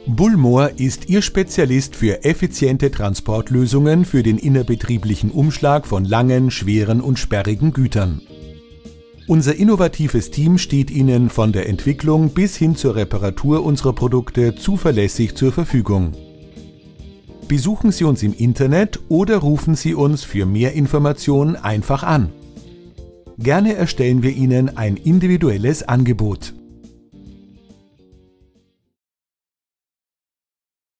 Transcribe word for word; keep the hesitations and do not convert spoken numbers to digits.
Bullmoor ist Ihr Spezialist für effiziente Transportlösungen für den innerbetrieblichen Umschlag von langen, schweren und sperrigen Gütern. Unser innovatives Team steht Ihnen von der Entwicklung bis hin zur Reparatur unserer Produkte zuverlässig zur Verfügung. Besuchen Sie uns im Internet oder rufen Sie uns für mehr Informationen einfach an. Gerne erstellen wir Ihnen ein individuelles Angebot.